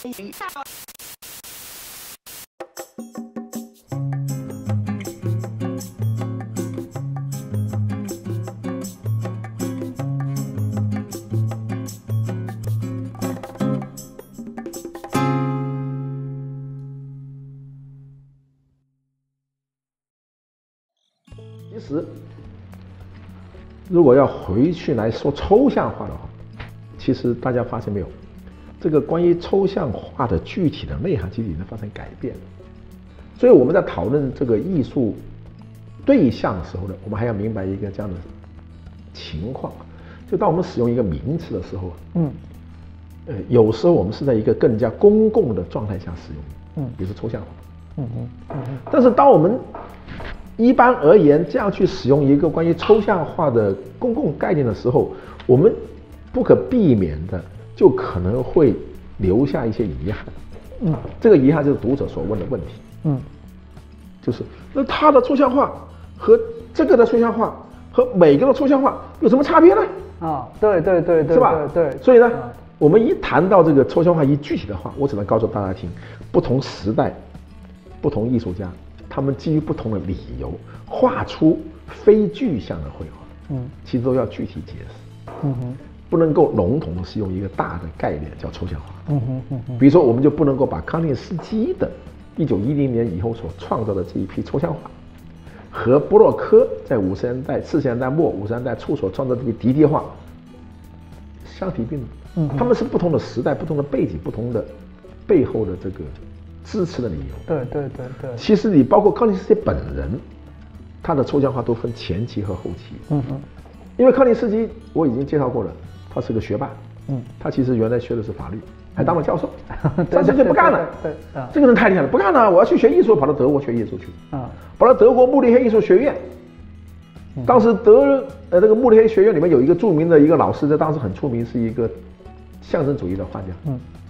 其实，如果要回去来说抽象化的话，其实大家发现没有，这个关于抽象化的具体的内涵其实已经发生改变。所以我们在讨论这个艺术对象的时候呢，我们还要明白一个这样的情况，就当我们使用一个名词的时候，有时候我们是在一个更加公共的状态下使用，比如说抽象化，但是当我们一般而言这样去使用一个关于抽象化的公共概念的时候，我们不可避免的就可能会留下一些遗憾，这个遗憾就是读者所问的问题，就是那它的抽象化和这个的抽象化和每个的抽象化有什么差别呢？ 对， 是吧？ 对， 所以呢，我们一谈到这个抽象化一具体的话，我只能告诉大家听，不同时代、不同艺术家，他们基于不同的理由画出非具象的绘画，其实都要具体解释，不能够笼统的使用一个大的概念叫抽象化，比如说我们就不能够把康定斯基的1910年以后所创造的这一批抽象画，和波洛克在40年代、40年代末、50年代初所创造的这批敌地画相提并论，他们是不同的时代、不同的背景、不同的背后的这个支持的理由。 对。 其实你包括康定斯基本人，他的抽象化都分前期和后期。因为康定斯基我已经介绍过了，他是个学霸，他其实原来学的是法律，还当了教授，30岁不干了。这个人太厉害了，不干了，我要去学艺术，跑到德国学艺术去，跑到德国慕尼黑艺术学院。当时这个慕尼黑学院里面有一个著名的一个老师，在当时很出名，是一个象征主义的画家。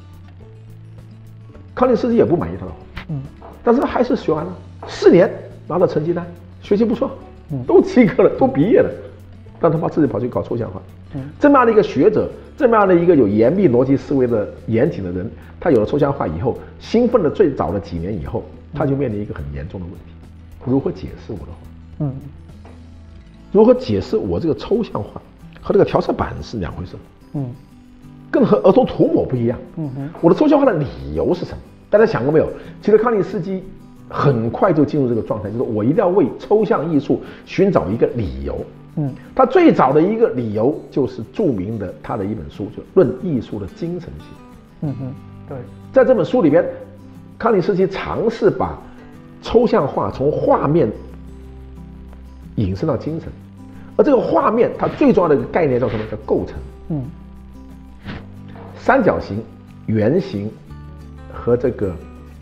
康定斯基也不满意他的画，但是他还是学完了，4年拿到成绩单，学习不错，都及格了，都毕业了，但他自己跑去搞抽象画。这么样的一个学者，这么样的一个有严密逻辑思维的严谨的人，他有了抽象画以后，兴奋的最早的几年以后，他就面临一个很严重的问题：如何解释我的画？如何解释我这个抽象画和这个调色板是两回事？跟和儿童涂抹不一样。我的抽象化的理由是什么？大家想过没有？其实康定斯基很快就进入这个状态，就是我一定要为抽象艺术寻找一个理由。他最早的一个理由就是著名的他的一本书，就《论艺术的精神性》。 对， 在这本书里边，康定斯基尝试把抽象画从画面引申到精神，而这个画面它最重要的一个概念叫什么？叫构成。三角形、圆形和这个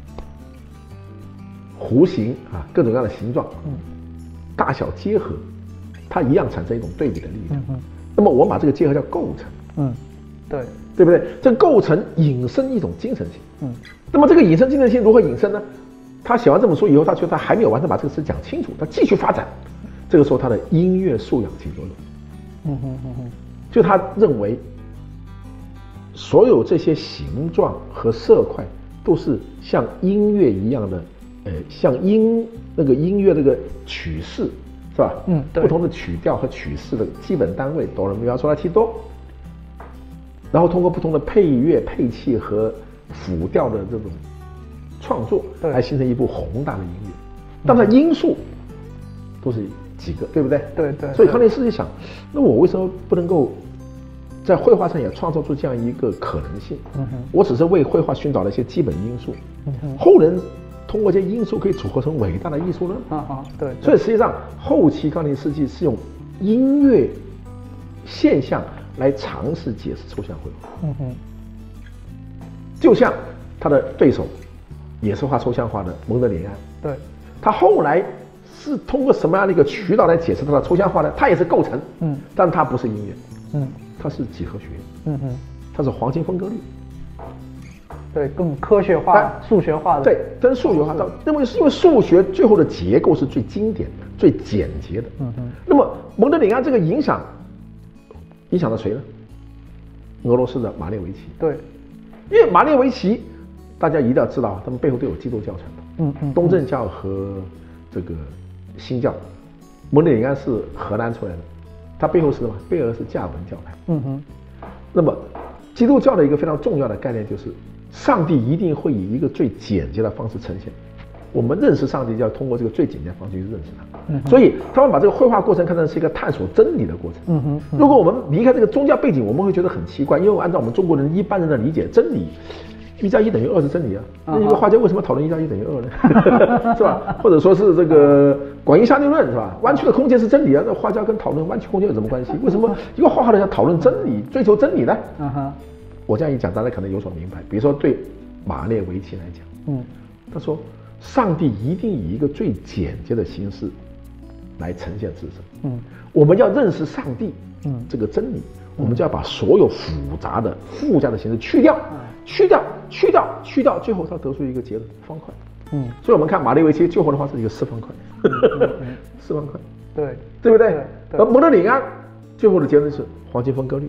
弧形各种各样的形状，大小结合，它一样产生一种对比的力量。那么我们把这个结合叫构成。对不对？这个构成引申一种精神性。那么这个引申精神性如何引申呢？他写完这本书以后，他觉得他还没有完全把这个事讲清楚，他继续发展。这个时候他的音乐素养起作用。就他认为所有这些形状和色块都是像音乐一样的，像那个音乐那个曲式是吧？不同的曲调和曲式的基本单位哆来咪发嗦拉西哆，然后通过不同的配乐、配器和辅调的这种创作，来形成一部宏大的音乐。但它因素都是几个，对不对？ 对。 所以康定斯基想，那我为什么不能够在绘画上也创造出这样一个可能性？我只是为绘画寻找了一些基本因素，后人通过这些因素可以组合成伟大的艺术呢？ 对。 所以实际上后期康定斯基是用音乐现象来尝试解释抽象绘画。就像他的对手也是画抽象画的蒙德里安， 对，他后来是通过什么样的一个渠道来解释他的抽象画呢？他也是构成，但他不是音乐，它是几何学，它是黄金分割律， 对，更科学化、数学化的， 对，跟数学化到，因为数学最后的结构是最经典的、最简洁的。那么蒙德里安这个影响了谁呢？俄罗斯的马列维奇。 对， 因为马列维奇大家一定要知道，他们背后都有基督教传统。东正教和这个新教，蒙德里安是荷兰出来的，他背后是什么？背后是加尔文教派。那么基督教的一个非常重要的概念就是，上帝一定会以一个最简洁的方式呈现。我们认识上帝，就要通过这个最简洁的方式去认识他。所以他们把这个绘画过程看成是一个探索真理的过程。如果我们离开这个宗教背景，我们会觉得很奇怪，因为按照我们中国人一般人的理解，真理1+1=2是真理啊。那一个画家为什么讨论1+1=2呢？是吧？或者说是这个广义相对论是吧？弯曲的空间是真理啊，那画家跟讨论弯曲空间有什么关系？为什么一个画画的要讨论真理，追求真理呢？我这样一讲，大家可能有所明白。比如说对马列维奇来讲，他说上帝一定以一个最简洁的形式来呈现自身。我们要认识上帝，这个真理，我们就要把所有复杂的附加的形式去掉，最后他得出一个结论，方块。所以我们看马列维奇最后的话是一个4方块，4方块，对不对？而蒙德里安最后的结论是黄金分割率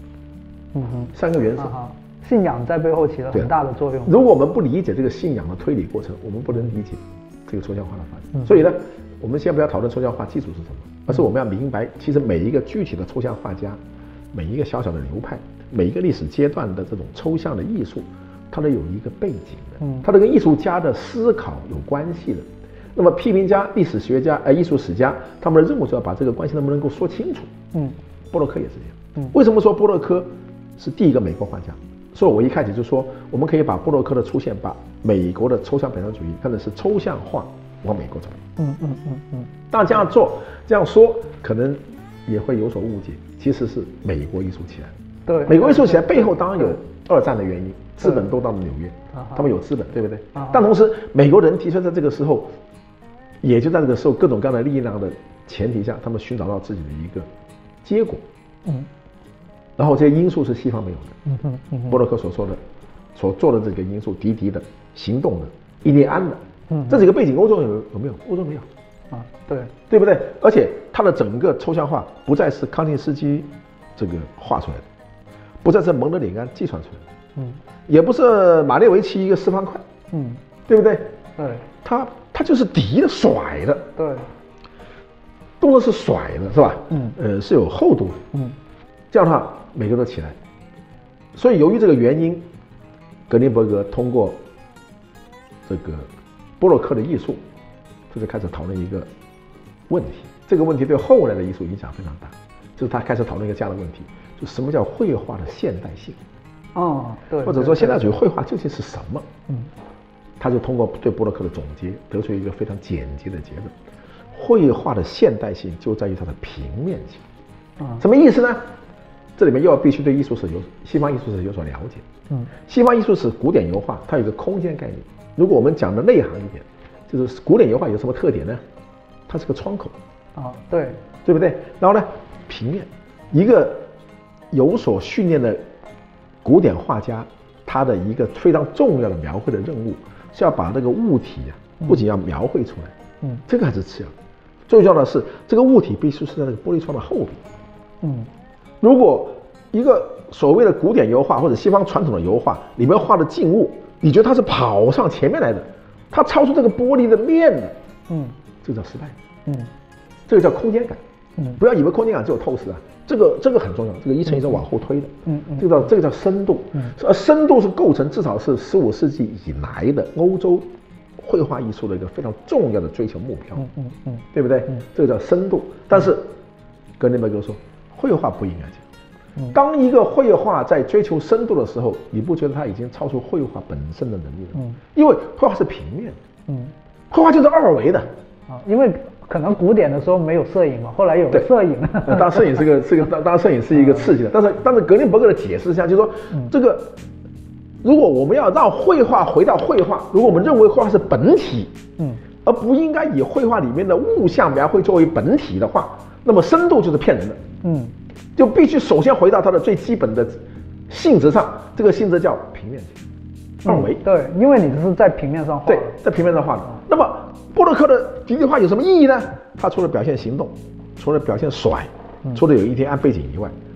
，3个元素。 信仰在背后起了很大的作用。 如果我们不理解这个信仰的推理过程，我们不能理解这个抽象画的发展。所以呢，我们先不要讨论抽象画技术是什么，而是我们要明白，其实每一个具体的抽象画家，每一个小小的流派，每一个历史阶段的这种抽象的艺术，它都有一个背景的，它都跟艺术家的思考有关系的。那么批评家、历史学家、艺术史家，他们的任务就要把这个关系能不能够说清楚。波洛克也是这样。为什么说波洛克是第一个美国画家？所以我一开始就说，我们可以把波洛克的出现，把美国的抽象表现主义看成是抽象画往美国走。当然这样做、这样说，可能也会有所误解。其实是美国艺术起来。 对， 美国艺术起来背后当然有2战的原因，资本都到了纽约，他们有资本，对不对？但同时，美国人提出在这个时候，也就在这个时候各种各样的力量的前提下，他们寻找到自己的一个结果。然后这些因素是西方没有的。波洛克所做的这个因素，迪迪的、行动的、印第安的，这几个背景欧洲有没有？欧洲没有。对不对？而且他的整个抽象画不再是康定斯基这个画出来的，不再是蒙德里安计算出来的，也不是马列维奇一个4方块，对不对？他就是敌的、甩的，动作是甩的，是吧？是有厚度的，这样的话每个都起来。所以由于这个原因，格林伯格通过这个波洛克的艺术，就是开始讨论一个问题。这个问题对后来的艺术影响非常大，就是他开始讨论一个这样的问题，就什么叫绘画的现代性？或者说现代主义绘画究竟是什么？他就通过对波洛克的总结，得出一个非常简洁的结论：绘画的现代性就在于它的平面性。什么意思呢？这里面又要必须对西方艺术史有所了解。西方艺术史古典油画它有一个空间概念。如果我们讲的内行一点，就是古典油画有什么特点呢？它是个窗口。对不对？然后呢，平面，一个有所训练的古典画家，他的一个非常重要的描绘的任务是要把这个物体不仅要描绘出来，这个还是次要的。最重要的是，这个物体必须是在那个玻璃窗的后边。如果一个所谓的古典油画或者西方传统的油画里面画的静物，你觉得它是跑上前面来的，它超出这个玻璃的面的，这个叫失败。这个叫空间感。不要以为空间感只有透视啊，这个很重要，这个一层一层往后推的。这个叫深度。而深度是构成至少是15世纪以来的欧洲绘画艺术的一个非常重要的追求目标。对不对？这个叫深度。但是格林伯格说，绘画不应该这样。当一个绘画在追求深度的时候，你不觉得它已经超出绘画本身的能力了？因为绘画是平面的，绘画就是2维的。 因为可能古典的时候没有摄影嘛，后来有了摄影。 当然摄影当然摄影是一个刺激的，但是格林伯格的解释下就是说，这个如果我们要让绘画回到绘画，如果我们认为绘画是本体，而不应该以绘画里面的物象描绘作为本体的话，那么深度就是骗人的。就必须首先回到它的最基本的性质上，这个性质叫平面性，2维。 对，因为你这是在平面上画。 对，在平面上画的。那么波洛克的迪迪画有什么意义呢？它除了表现行动，除了表现甩，除了有一天按背景以外，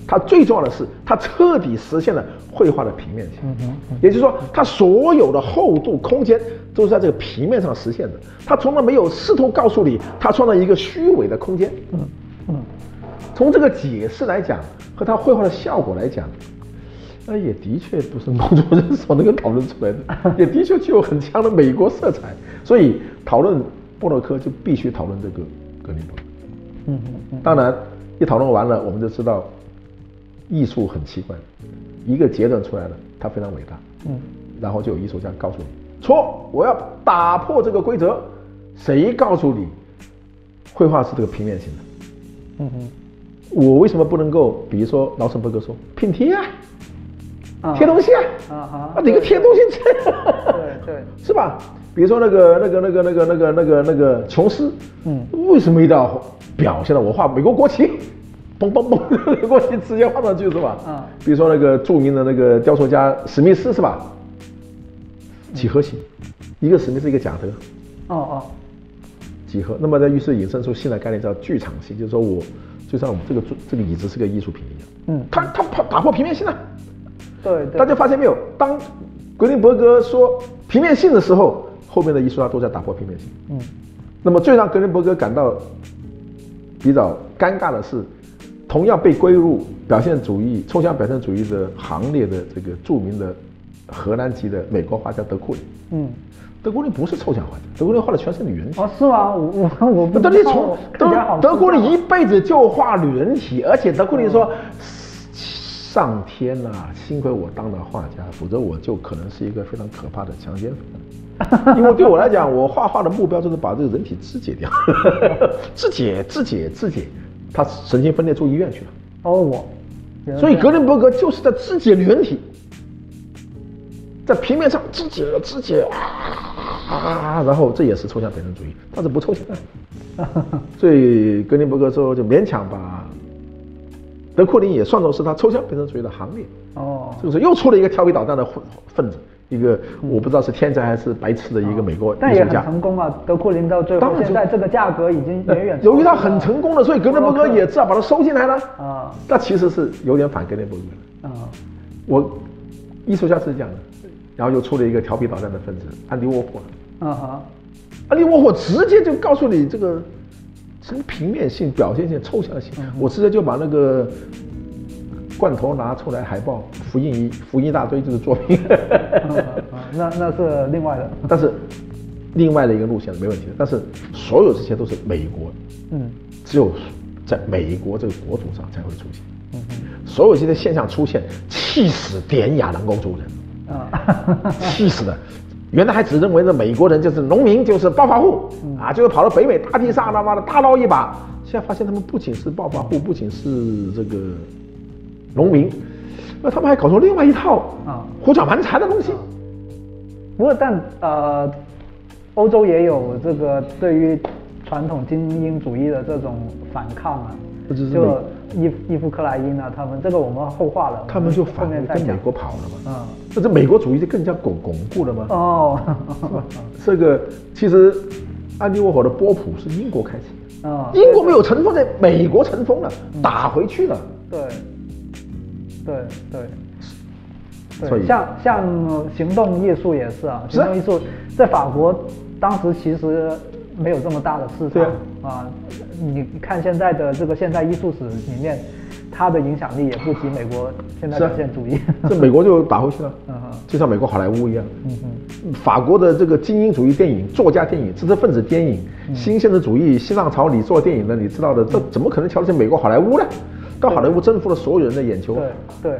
它最重要的是，它彻底实现了绘画的平面性。也就是说，它所有的厚度、空间都是在这个平面上实现的。它从来没有试图告诉你，它创造一个虚伪的空间。从这个解释来讲，和它绘画的效果来讲，也的确不是某种人所能够讨论出来的，也的确具有很强的美国色彩。所以讨论波洛克就必须讨论这个格林伯格。当然，一讨论完了，我们就知道艺术很奇怪，一个结论出来了，它非常伟大。然后就有艺术家告诉你错，我要打破这个规则。谁告诉你绘画是这个平面性的？我为什么不能够，比如说劳森伯格说拼贴啊，贴东西啊，哪个贴东西对， 是吧？比如说那个琼斯，为什么一定要表现了我画美国国旗，嘣嘣嘣，国旗直接画上去是吧？比如说那个著名的那个雕塑家史密斯是吧？几何形，一个史密斯一个贾德，几何。那么在于是引申出新的概念叫剧场性，就是说我就像我们这个椅子是个艺术品一样，它打破平面性了。对，大家发现没有？当格林伯格说平面性的时候，后面的艺术家都在打破平面性。那么最让格林伯格感到比较尴尬的是，同样被归入表现主义、抽象表现主义的行列的这个著名的荷兰籍的美国画家德库林。德库林不是抽象画家，德库林画的全是女人体。 是吗？我不知道。 德库林一辈子就画女人体，而且德库林说。上天啊，幸亏我当了画家，否则我就可能是一个非常可怕的强奸犯。因为对我来讲，我画画的目标就是把这个人体肢解掉，肢解，他神经分裂住医院去了。所以格林伯格就是在肢解女人体，在平面上肢解然后这也是抽象表现主义，但是不抽象。所以格林伯格说就勉强把德库林也算作是他抽象表现主义的行列。就是又出了一个调皮捣蛋的分子，一个我不知道是天才还是白痴的一个美国艺术家。 但也很成功啊，德库林到最后现在这个价格已经远远。 由于他很成功了，所以格林伯格也只好把它收进来了。那其实是有点反格林伯格的。我艺术家是这样的，然后又出了一个调皮捣蛋的分子安迪沃霍。安迪沃霍直接就告诉你这个。什么平面性、表现性、抽象性，我直接就把那个罐头拿出来，海报复印一大堆就是作品。 那是另外的。 但是另外的一个路线没问题的，但是所有这些都是美国，只有在美国这个国土上才会出现。所有这些现象出现，气死典雅的欧洲人，气死的。原来还只认为呢，美国人就是农民，就是暴发户就是跑到北美大地上他妈的大捞一把。现在发现他们不仅是暴发户，不仅是这个农民，他们还搞出另外一套胡搅蛮缠的东西。 不过但欧洲也有这个对于传统精英主义的这种反抗就伊夫克莱因他们这个我们后话了， 他们就反跟美国跑了嘛。这美国主义就更加巩固了吗？这个其实安迪沃霍的波普是英国开启的，英国没有尘封，在美国尘封了，打回去了。 对，所以像行动艺术也是行动艺术在法国当时其实没有这么大的市场你看现在的这个现代艺术史里面，它的影响力也不及美国现代表现主义。 这美国就打回去了，就像美国好莱坞一样。法国的这个精英主义电影、作家电影、知识分子电影、新现实主义、新浪潮里做电影的，你知道的，这怎么可能瞧得起美国好莱坞呢？到好莱坞征服了所有人的眼球。 对。